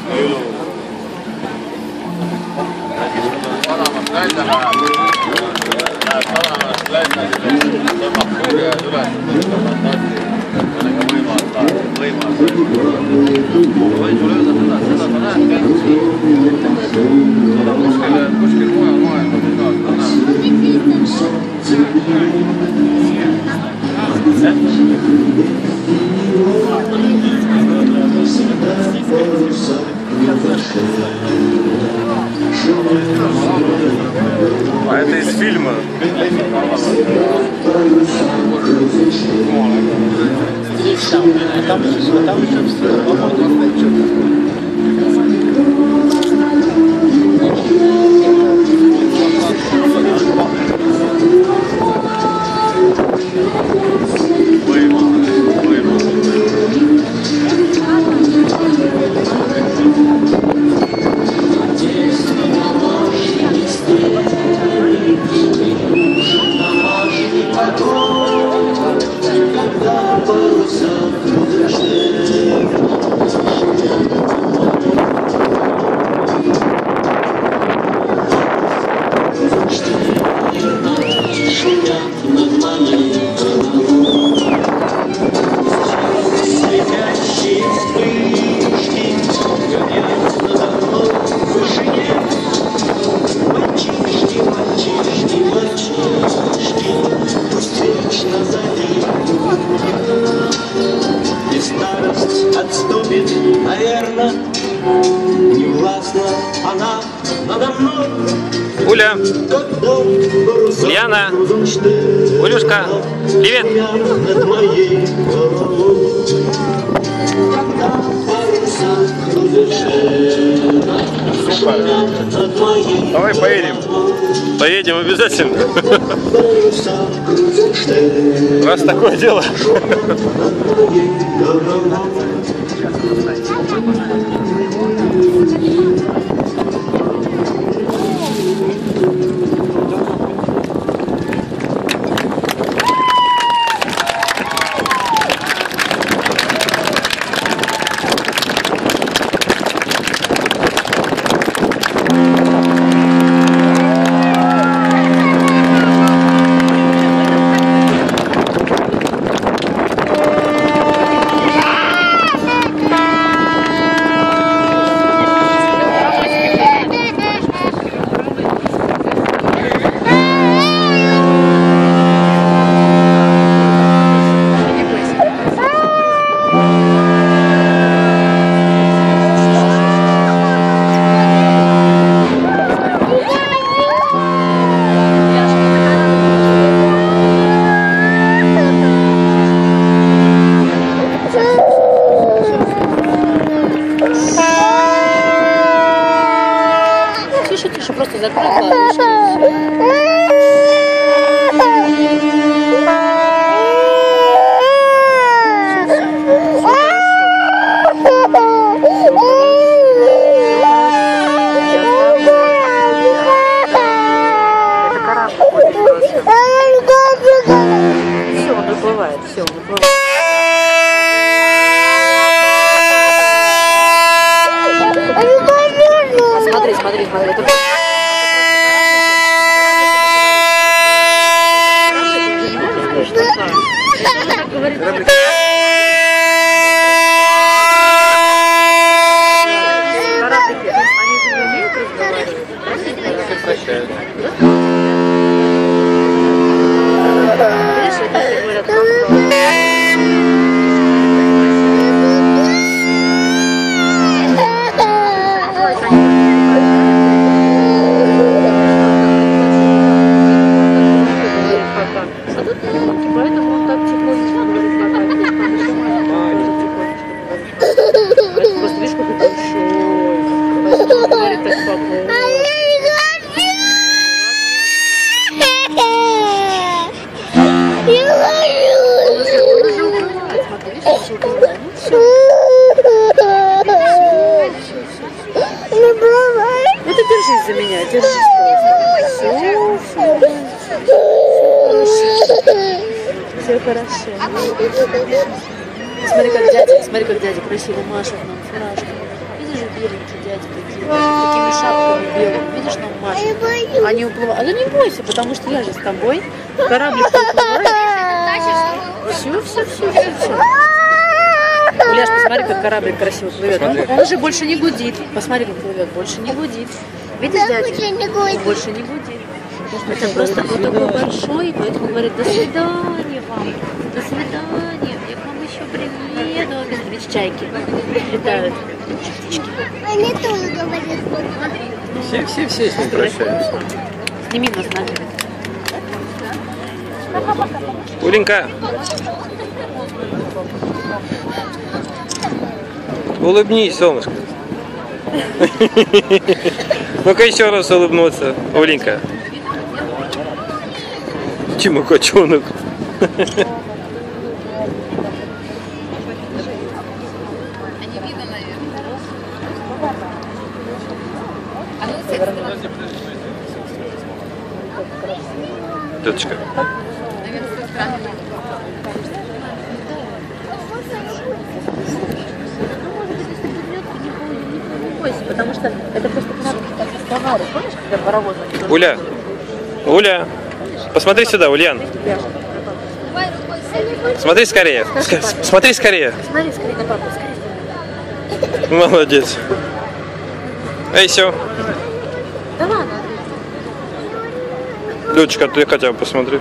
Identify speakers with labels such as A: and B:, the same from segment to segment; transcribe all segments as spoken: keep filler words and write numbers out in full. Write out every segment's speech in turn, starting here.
A: А это из фильма.
B: Там все, там все, все.
C: Отступит, наверное, не властна она надо мной.
D: Уля, Ульяна, Улюшка, привет!
C: Над моей головой.
A: Давай поедем.
D: Поедем обязательно. Раз такое дело.
E: Тише, просто закрой клавиши. Все, он выплывает, все, он выплывает. Смотри, смотри, смотри. Это... Кораблики, они же не умеют разговаривать. Видишь, это говорят, ну ты держись за меня, держись просто. Все, все хорошо. Смотри, как дядя, смотри, как дядя красиво машет нам фуражкой. Видишь? беленькие дядьки делают, с такими шапками белыми. Видишь, нам машут. Они уплывают. А ну не бойся, потому что я же с тобой. Кораблик уплывает. Все, все, все, все, все. Уляш, посмотри, как кораблик красиво плывет. Он, он же больше не гудит. Посмотри, как плывет. Больше не гудит. Видишь, дядя? Он больше не гудит. Это просто вот такой большой, поэтому говорит, до свидания вам. До свидания. Я к вам еще приеду. Видишь, чайки летают. Птички.
F: Они тоже говорят.
D: Все, все, все с ним прощаются.
E: Сними нас на берег.
D: Уленька. Улыбнись, солнышко. Ну-ка еще раз улыбнуться, Уленька. Чему котенок? Деточка.
E: Потому что это просто товары. Помнишь, когда паровоз?
D: Уля, Уля, посмотри сюда, Ульян. Смотри скорее, Ск- смотри скорее.
E: Смотри, скорее на папу, скорее.
D: Молодец. Эй, все.
E: Да ладно.
D: Людочка, ты хотя бы посмотри.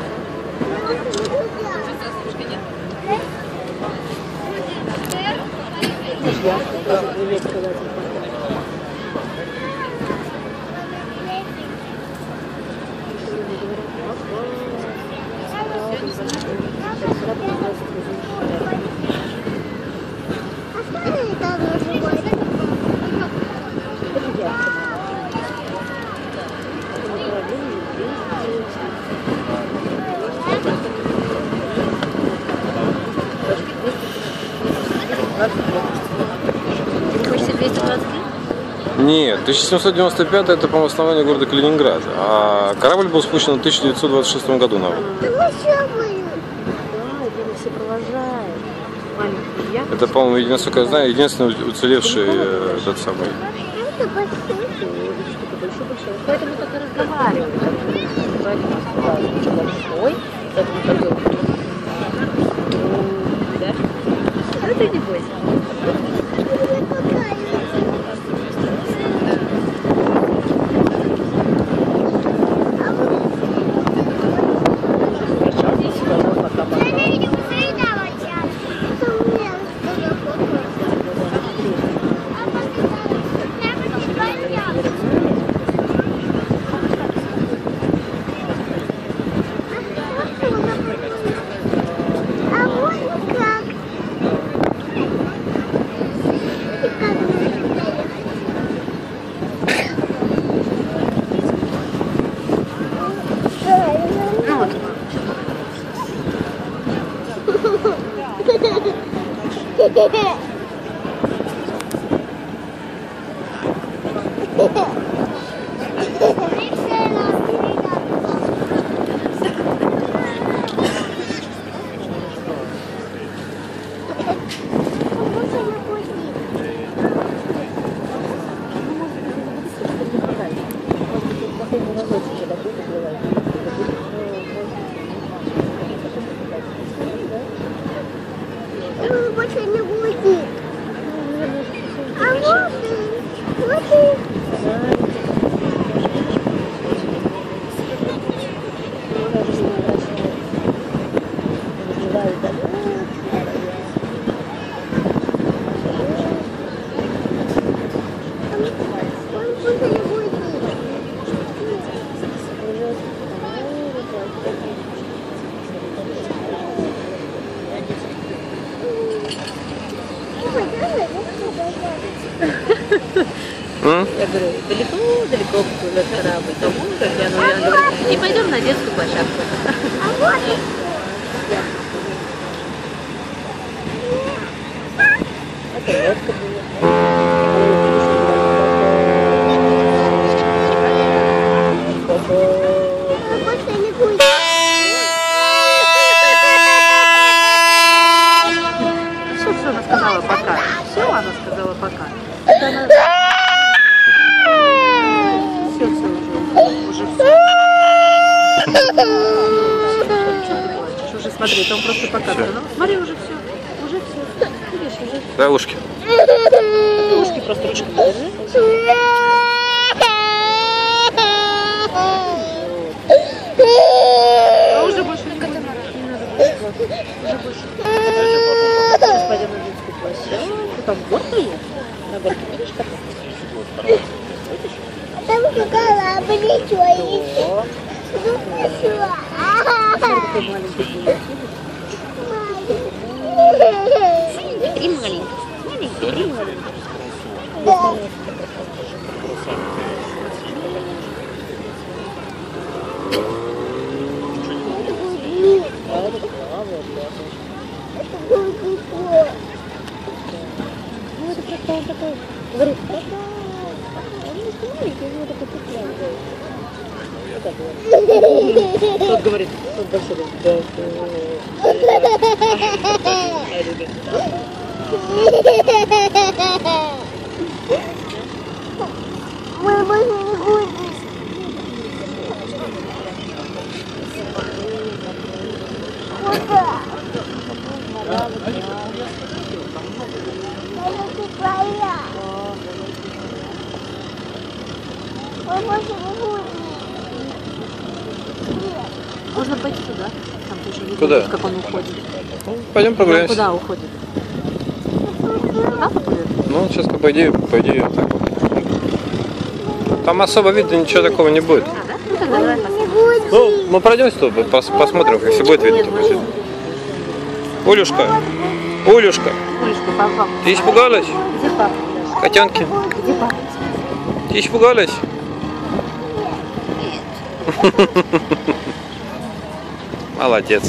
D: Нет, тысяча семьсот девяносто пятый это, по-моему, основание города Калининград. А корабль был спущен в тысяча девятьсот двадцать шестом году на воду. Это, по-моему, насколько я знаю, единственный уцелевший э, этот самый.
E: Поэтому так и разговариваем. Поэтому большой, поэтому пойдем. Да? Ну ты не бойся.
F: Больше не будет. А вот и, вот и.
E: Я говорю, далеко-далеко плывет корабль. Тому, как я, ну, я говорю, и пойдем на детскую площадку.
F: А вот и.
E: Это лодка была.
F: Больше не будет.
E: Все, все, она сказала пока. Все, она сказала пока. Это она... Уже смотри, там просто показано. Ну, смотри, уже все. Уже все. Видишь, уже.
D: Дай ушки.
E: Ушки просто ручку положи. А уже больше не надо. Не надо больше. Уже больше. Сейчас пойдем на детскую площадку. Там горка есть. На горке видишь как?
F: Там корабль твои.
E: Такой маленький булочек. И маленький. Маленький, и маленький. Ну это просто он такой. Говорит, он не маленький, у него такой пухлявый. Тот говорит, тот большой говорит,
F: Мы больше не будем. Куда? Мама, ты твоя. Мы больше не будем.
E: можно пойти туда? Там тоже видно,
D: Куда?
E: как он уходит.
D: Пойдем
E: Он
D: прогуляемся.
E: куда уходит? Туда поплывет?
D: Ну, сейчас, по идее, по идее, вот так вот. Там особо видно, ничего такого не будет.
E: А, да? Ну тогда давай посмотрим.
D: Ну, мы пройдемся тут, пос посмотрим, как все будет видно. Тут. Олюшка, Олюшка,
E: Олечка, папа.
D: ты испугалась?
E: Где папа?
D: Котенки,
E: Где папа?
D: ты испугалась? Молодец.